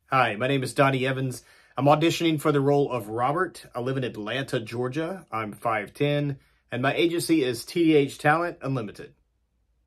Hi, my name is Donnie Evans. I'm auditioning for the role of Robert. I live in Atlanta, Georgia. I'm 5'10", and my agency is TDH Talent Unlimited.